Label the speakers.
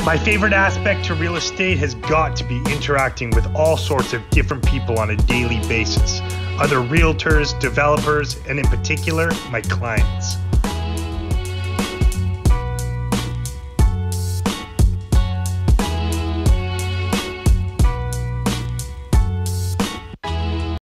Speaker 1: My favorite aspect to real estate has got to be interacting with all sorts of different people on a daily basis. Other realtors, developers, and in particular, my clients.